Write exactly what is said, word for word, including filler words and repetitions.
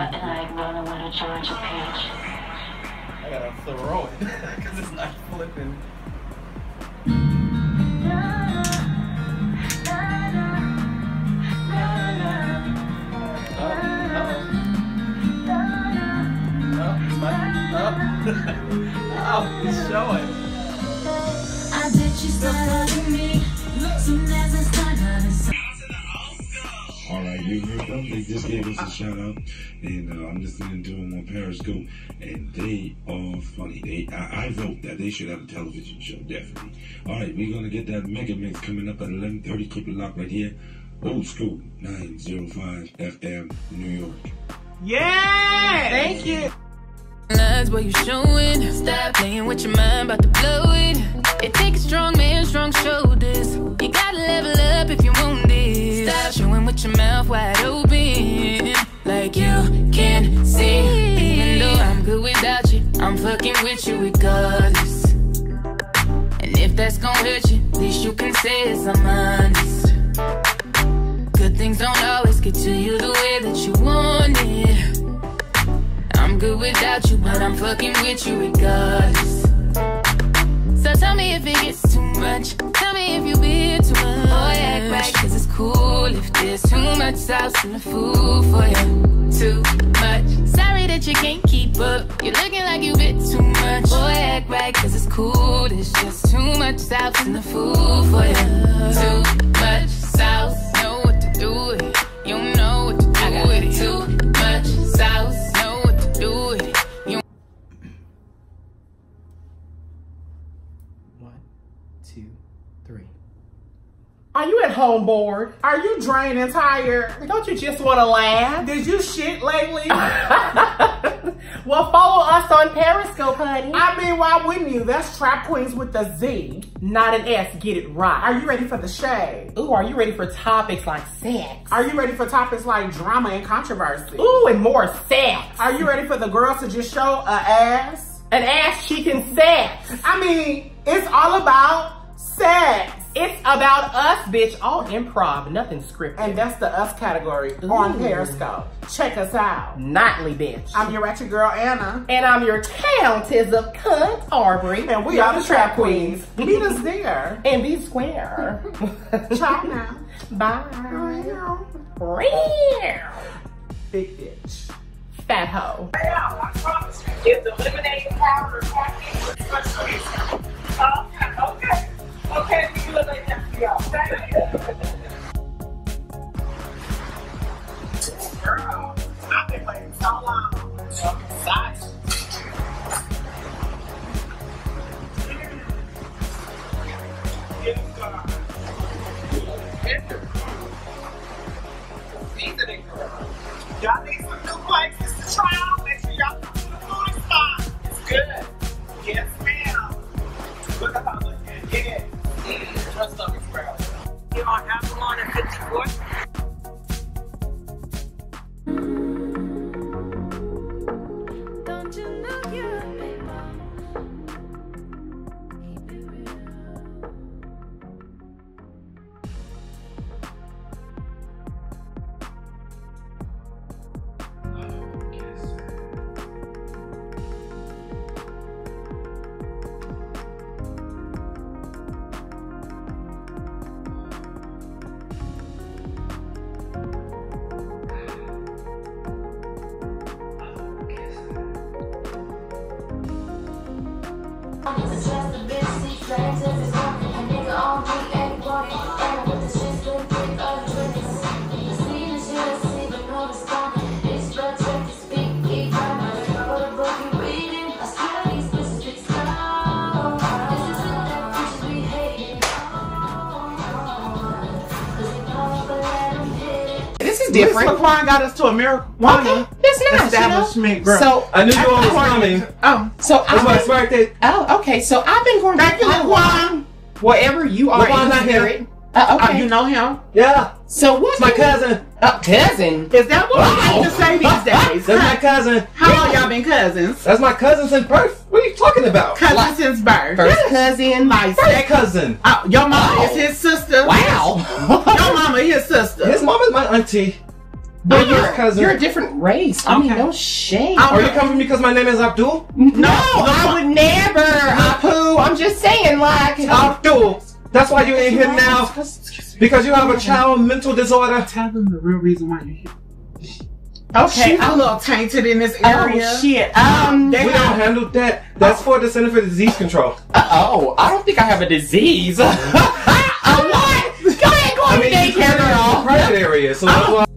like rolling with a Georgia peach. I gotta throw it because it's not flipping. Oh, he's showing. I bet you start loving me soon as I start loving. Alright, you heard them. They just gave us a shout out, and uh, I'm listening to them on Periscope, and they are funny. They, I, I vote that they should have a television show, definitely. Alright, we're gonna get that mega mix coming up at eleven thirty. Keep it locked right here. Old School nine oh five F M, New York. Yeah! Thank you. Lines what you showing. Stop playing with your mind, about to blow it. It takes a strong man, strong shoulders. You gotta level up if you want this. Stop showing with your mouth wide open, like you can see. Even though I'm good without you, I'm fucking with you regardless. And if that's gonna hurt you, at least you can say is I'm honest. Good things don't always get to you the way that you want it. I'm good without you, but I'm fucking with you regardless. So tell me if it gets too much. Tell me if you be too much. Boy, act right, cause it's cool if there's too much sauce in the food for you. Too much. Sorry that you can't keep up. You're looking like you bit too much. Boy, act right, cause it's cool. There's just too much sauce in the food for you. Too much sauce. Know what to do with it. You know what to do with it. Too much sauce. Do it. You One, two, three. Are you at home bored? Are you drained and tired? Don't you just want to laugh? Did you shit lately? Well, follow us on Periscope, honey. I mean, why wouldn't you? That's Trap Queens with a Z, not an S. Get it right. Are you ready for the shade? Ooh, are you ready for topics like sex? Are you ready for topics like drama and controversy? Ooh, and more sex. Are you ready for the girls to just show a ass? An ass cheeking sex. I mean, it's all about sex. It's about us, bitch. All improv, nothing scripted. And that's the us category Ooh. On Periscope. Check us out. Nightly, bitch. I'm your ratchet girl, Anna. And I'm your countess of cunt, Aubrey. And we are the Trap Queens. Meet us there. And be square. Ciao now. Bye. Big bitch. Fat hoe. Is the lemonade powder Okay, okay. Okay, you look like that. Yeah, thank you. Girl, I've been waiting so long. Side. Yes, God. Seasoning, girl. Y'all need some new places to try out. Make sure y'all come to the food spot. It's good. Yes, ma'am. Look at how much it is. Trust up as well. You're on Avalon and fifty-fourth. Don't you know you're a baby? Different. Miss McQuan got us to marijuana okay. That's nice, establishment, you know? Girl. So I knew you always coming. Oh, so that's my smart day. Oh, okay. So I've been going back to McQuan. Wherever you are in the spirit. Uh, okay. Uh, you know him? Yeah. So what's my cousin? Uh, cousin? Is that what wow. you to say these days? That's my cousin. How long y'all been cousins? That's my cousin since birth. What are you talking about? Cousin like, since birth. First yes. cousin. My first cousin. Oh, your mama oh. is his sister. Wow. Your mama his sister. His mama's my auntie. But Your you're, cousin. you're a different race. I mean, Okay. no shame. Are you coming because my name is Abdul? No, I would never, Apu. I'm just saying, like. Abdul. That's why you're in here now. Because you have a child mental disorder. Tell them the real reason why you're here. Okay. She's a little tainted in this area. Oh, shit. Um. They We don't handle that. That's for the Center for Disease Control. Oh, I don't think I have a disease. A what? Go ahead, go I on mean, daycare, girl. private area, so that's why.